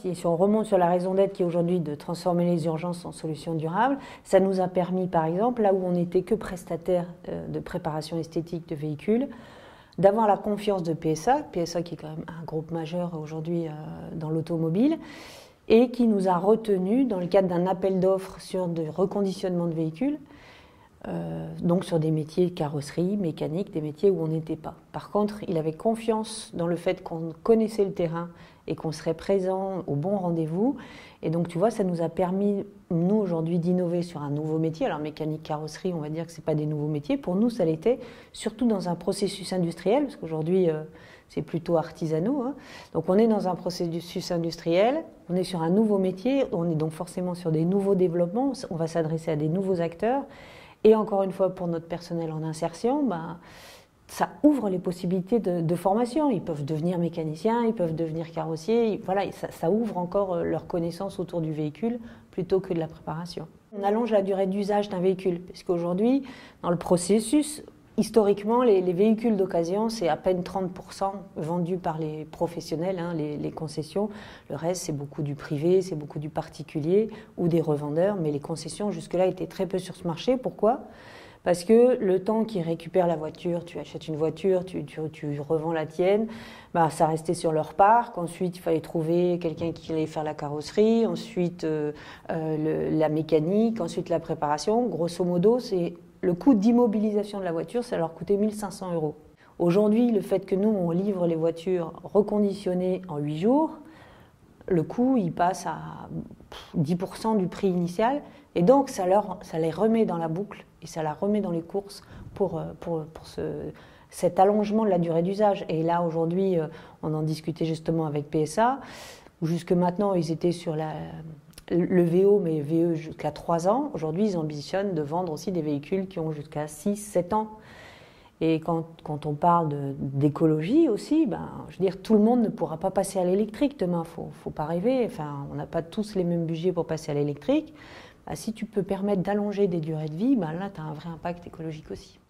si on remonte sur la raison d'être qui est aujourd'hui de transformer les urgences en solutions durables, ça nous a permis, par exemple, là où on n'était que prestataire de préparation esthétique de véhicules, d'avoir la confiance de PSA qui est quand même un groupe majeur aujourd'hui dans l'automobile, et qui nous a retenus dans le cadre d'un appel d'offres sur de reconditionnement de véhicules, donc sur des métiers de carrosserie, mécanique, des métiers où on n'était pas. Par contre, il avait confiance dans le fait qu'on connaissait le terrain et qu'on serait présent au bon rendez-vous. Et donc, tu vois, ça nous a permis, nous, aujourd'hui, d'innover sur un nouveau métier. Alors, mécanique, carrosserie, on va dire que ce n'est pas des nouveaux métiers. Pour nous, ça l'était, surtout dans un processus industriel, parce qu'aujourd'hui, c'est plutôt artisanaux. Hein. Donc, on est dans un processus industriel, on est sur un nouveau métier, on est donc forcément sur des nouveaux développements, on va s'adresser à des nouveaux acteurs. Et encore une fois, pour notre personnel en insertion, ça ouvre les possibilités de formation. Ils peuvent devenir mécaniciens, ils peuvent devenir carrossiers. Voilà, ça ouvre encore leur connaissance autour du véhicule plutôt que de la préparation. On allonge la durée d'usage d'un véhicule, parce qu'aujourd'hui, dans le processus, historiquement, les véhicules d'occasion, c'est à peine 30% vendus par les professionnels, hein, les concessions. Le reste, c'est beaucoup du privé, c'est beaucoup du particulier ou des revendeurs. Mais les concessions, jusque-là, étaient très peu sur ce marché. Pourquoi ? Parce que le temps qu'ils récupèrent la voiture, tu achètes une voiture, tu revends la tienne, ça restait sur leur parc. Ensuite, il fallait trouver quelqu'un qui allait faire la carrosserie, ensuite la mécanique, ensuite la préparation. Grosso modo, c'est le coût d'immobilisation de la voiture, ça leur coûtait 1 500 €. Aujourd'hui, le fait que nous, on livre les voitures reconditionnées en 8 jours, le coût, il passe à 10% du prix initial. Et donc, ça les remet dans la boucle et ça la remet dans les courses pour cet allongement de la durée d'usage. Et là, aujourd'hui, on en discutait justement avec PSA, où jusque maintenant, ils étaient sur le VO, mais VE jusqu'à 3 ans. Aujourd'hui, ils ambitionnent de vendre aussi des véhicules qui ont jusqu'à 6, 7 ans. Et quand on parle d'écologie aussi, je veux dire, tout le monde ne pourra pas passer à l'électrique demain. Faut pas rêver. Enfin, on n'a pas tous les mêmes budgets pour passer à l'électrique. Si tu peux permettre d'allonger des durées de vie, là, tu as un vrai impact écologique aussi.